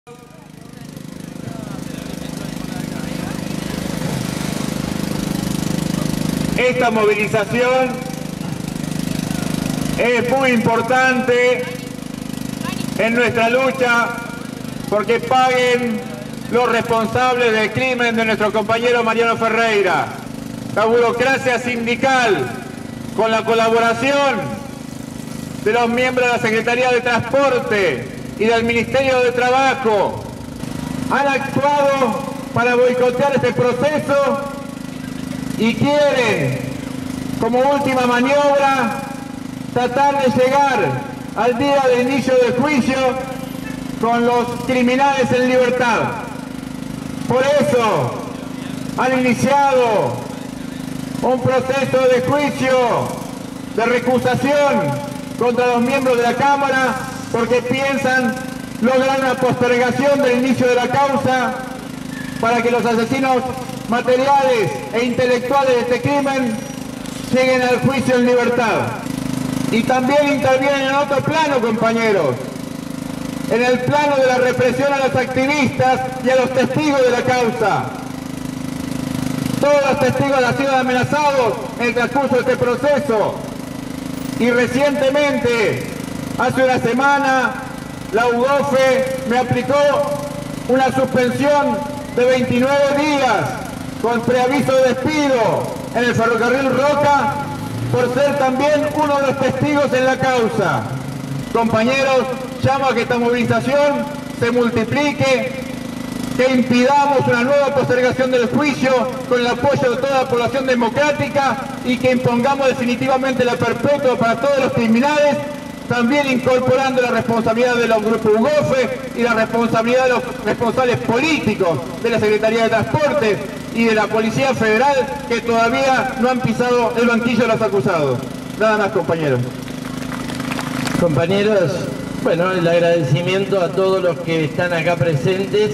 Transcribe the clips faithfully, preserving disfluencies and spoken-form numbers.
Esta movilización es muy importante en nuestra lucha porque paguen los responsables del crimen de nuestro compañero Mariano Ferreira. La burocracia sindical, con la colaboración de los miembros de la Secretaría de Transporte y del Ministerio de Trabajo, han actuado para boicotear este proceso y quieren, como última maniobra, tratar de llegar al día de inicio del juicio con los criminales en libertad. Por eso han iniciado un proceso de juicio, de recusación contra los miembros de la Cámara, porque piensan lograr una postergación del inicio de la causa para que los asesinos materiales e intelectuales de este crimen lleguen al juicio en libertad. Y también intervienen en otro plano, compañeros, en el plano de la represión a los activistas y a los testigos de la causa. Todos los testigos han sido amenazados en el transcurso de este proceso y recientemente, hace una semana, la U G O F E me aplicó una suspensión de veintinueve días con preaviso de despido en el ferrocarril Roca por ser también uno de los testigos en la causa. Compañeros, llamo a que esta movilización se multiplique, que impidamos una nueva postergación del juicio con el apoyo de toda la población democrática y que impongamos definitivamente la perpetua para todos los criminales, también incorporando la responsabilidad de los grupos U G O F E y la responsabilidad de los responsables políticos de la Secretaría de Transporte y de la Policía Federal, que todavía no han pisado el banquillo de los acusados. Nada más, compañeros. Compañeros, bueno, el agradecimiento a todos los que están acá presentes.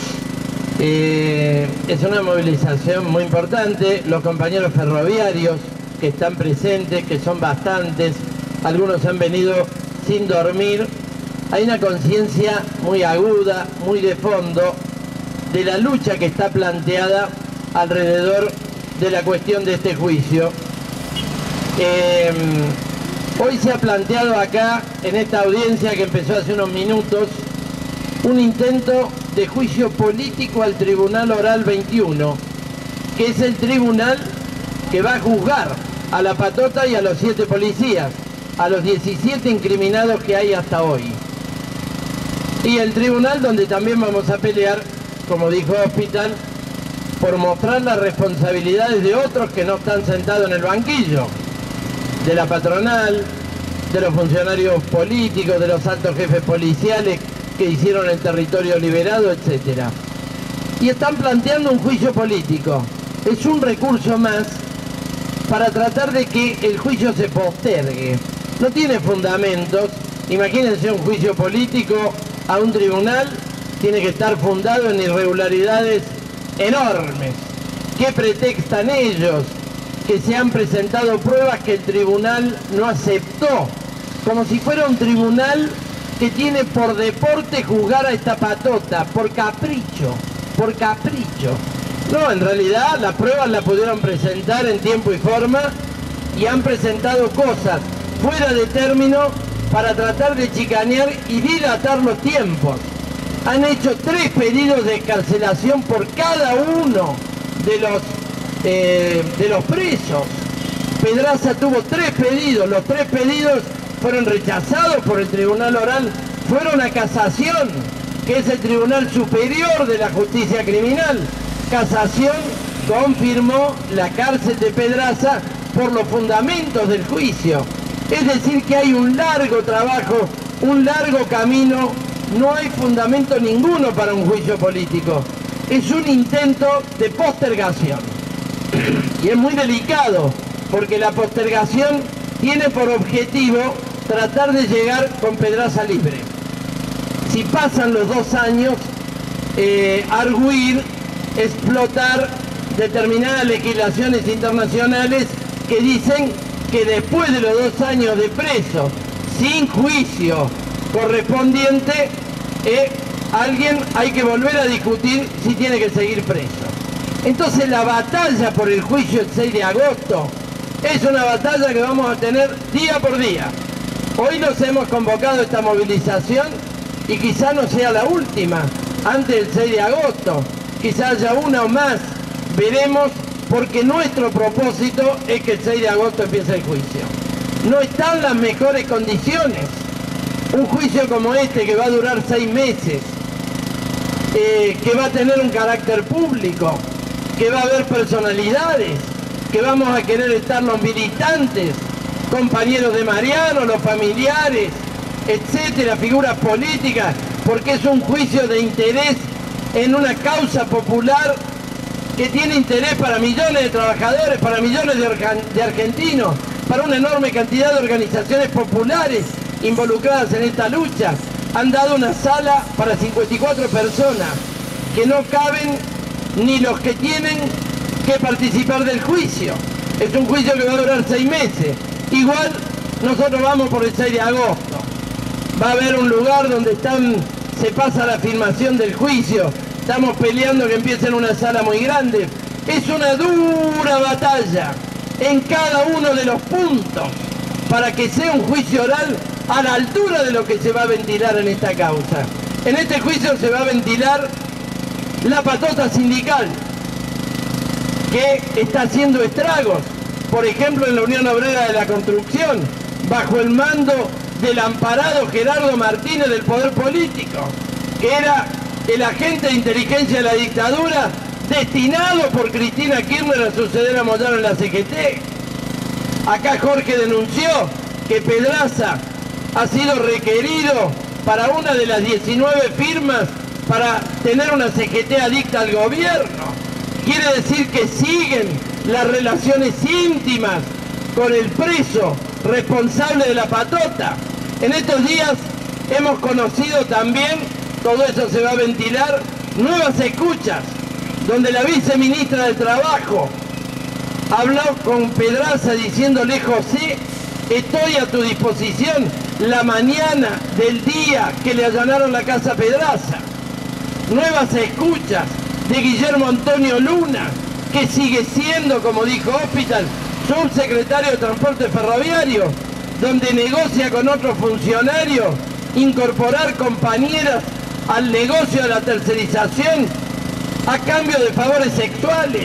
Eh, es una movilización muy importante. Los compañeros ferroviarios que están presentes, que son bastantes, algunos han venido sin dormir. Hay una conciencia muy aguda, muy de fondo, de la lucha que está planteada alrededor de la cuestión de este juicio. Eh, hoy se ha planteado acá, en esta audiencia que empezó hace unos minutos, un intento de juicio político al Tribunal Oral veintiuno, que es el tribunal que va a juzgar a la patota y a los siete policías, a los diecisiete incriminados que hay hasta hoy. Y el tribunal donde también vamos a pelear, como dijo Hospital, por mostrar las responsabilidades de otros que no están sentados en el banquillo, de la patronal, de los funcionarios políticos, de los altos jefes policiales que hicieron el territorio liberado, etcétera. Y están planteando un juicio político. Es un recurso más para tratar de que el juicio se postergue. No tiene fundamentos. Imagínense un juicio político a un tribunal, tiene que estar fundado en irregularidades enormes. ¿Qué pretextan ellos? Que se han presentado pruebas que el tribunal no aceptó, como si fuera un tribunal que tiene por deporte juzgar a esta patota, por capricho, por capricho. No, en realidad las pruebas las pudieron presentar en tiempo y forma y han presentado cosas fuera de término para tratar de chicanear y dilatar los tiempos. Han hecho tres pedidos de excarcelación por cada uno de los, eh, de los presos. Pedraza tuvo tres pedidos, los tres pedidos fueron rechazados por el Tribunal Oral, fueron a casación, que es el Tribunal Superior de la Justicia Criminal. Casación confirmó la cárcel de Pedraza por los fundamentos del juicio. Es decir, que hay un largo trabajo, un largo camino, no hay fundamento ninguno para un juicio político. Es un intento de postergación. Y es muy delicado, porque la postergación tiene por objetivo tratar de llegar con Pedraza libre. Si pasan los dos años, eh, arguir, explotar determinadas legislaciones internacionales que dicen que después de los dos años de preso, sin juicio correspondiente, eh, alguien hay que volver a discutir si tiene que seguir preso. Entonces la batalla por el juicio el seis de agosto es una batalla que vamos a tener día por día. Hoy nos hemos convocado a esta movilización y quizá no sea la última, antes del seis de agosto, quizá haya una o más, veremos, porque nuestro propósito es que el seis de agosto empiece el juicio. No están las mejores condiciones. Un juicio como este que va a durar seis meses, eh, que va a tener un carácter público, que va a haber personalidades, que vamos a querer estar los militantes, compañeros de Mariano, los familiares, etcétera, figuras políticas, porque es un juicio de interés en una causa popular que tiene interés para millones de trabajadores, para millones de, de argentinos, para una enorme cantidad de organizaciones populares involucradas en esta lucha. Han dado una sala para cincuenta y cuatro personas, que no caben ni los que tienen que participar del juicio. Es un juicio que va a durar seis meses. Igual nosotros vamos por el seis de agosto. Va a haber un lugar donde están, se pasa la filmación del juicio. Estamos peleando que empiece en una sala muy grande. Es una dura batalla en cada uno de los puntos para que sea un juicio oral a la altura de lo que se va a ventilar en esta causa. En este juicio se va a ventilar la patota sindical, que está haciendo estragos, por ejemplo en la Unión Obrera de la Construcción, bajo el mando del amparado Gerardo Martínez del Poder Político, que era el agente de inteligencia de la dictadura destinado por Cristina Kirchner a suceder a Moyano en la C G T. Acá Jorge denunció que Pedraza ha sido requerido para una de las diecinueve firmas para tener una C G T adicta al gobierno. Quiere decir que siguen las relaciones íntimas con el preso responsable de la patota. En estos días hemos conocido también, todo eso se va a ventilar, nuevas escuchas, donde la viceministra del Trabajo habló con Pedraza diciéndole: José, estoy a tu disposición la mañana del día que le allanaron la casa a Pedraza. Nuevas escuchas de Guillermo Antonio Luna, que sigue siendo, como dijo Hospital, subsecretario de Transporte Ferroviario, donde negocia con otros funcionarios incorporar compañeras al negocio de la tercerización a cambio de favores sexuales.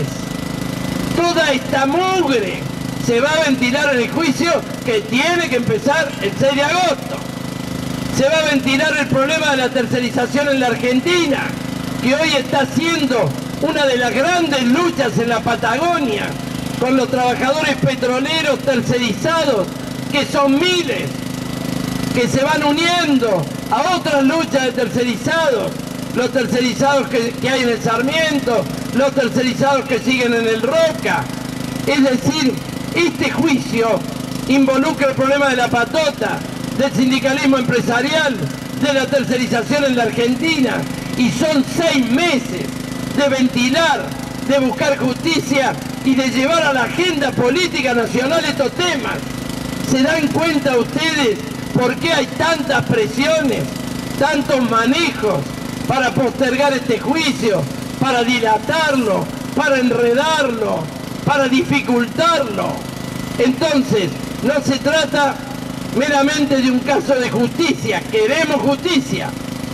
Toda esta mugre se va a ventilar en el juicio que tiene que empezar el seis de agosto. Se va a ventilar el problema de la tercerización en la Argentina, que hoy está siendo una de las grandes luchas en la Patagonia, con los trabajadores petroleros tercerizados, que son miles, que se van uniendo a otras luchas de tercerizados, los tercerizados que, que hay en el Sarmiento, los tercerizados que siguen en el Roca. Es decir, este juicio involucra el problema de la patota, del sindicalismo empresarial, de la tercerización en la Argentina, y son seis meses de ventilar, de buscar justicia y de llevar a la agenda política nacional estos temas. ¿Se dan cuenta ustedes por qué hay tantas presiones, tantos manejos para postergar este juicio, para dilatarlo, para enredarlo, para dificultarlo? Entonces, no se trata meramente de un caso de justicia, queremos justicia,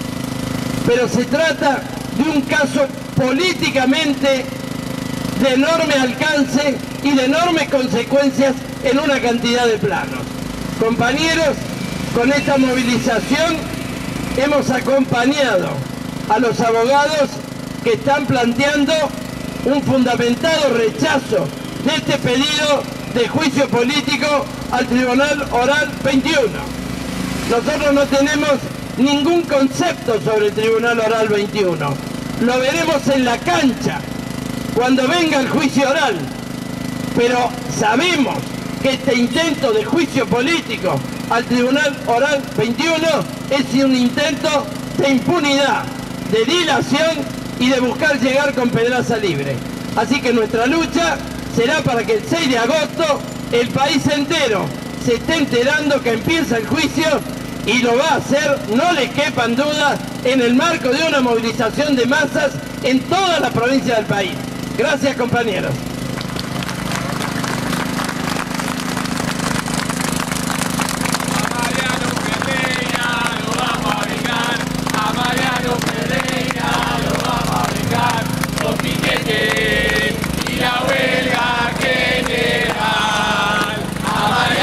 pero se trata de un caso políticamente de enorme alcance y de enormes consecuencias en una cantidad de planos. Compañeros, con esta movilización hemos acompañado a los abogados que están planteando un fundamentado rechazo de este pedido de juicio político al Tribunal Oral veintiuno. Nosotros no tenemos ningún concepto sobre el Tribunal Oral veintiuno. Lo veremos en la cancha, cuando venga el juicio oral. Pero sabemos que este intento de juicio político al Tribunal Oral veintiuno es un intento de impunidad, de dilación y de buscar llegar con Pedraza libre. Así que nuestra lucha será para que el seis de agosto el país entero se esté enterando que empieza el juicio y lo va a hacer, no le quepan dudas, en el marco de una movilización de masas en toda la provincia del país. Gracias, compañeros.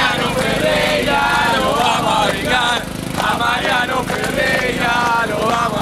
Ferreira lo vamos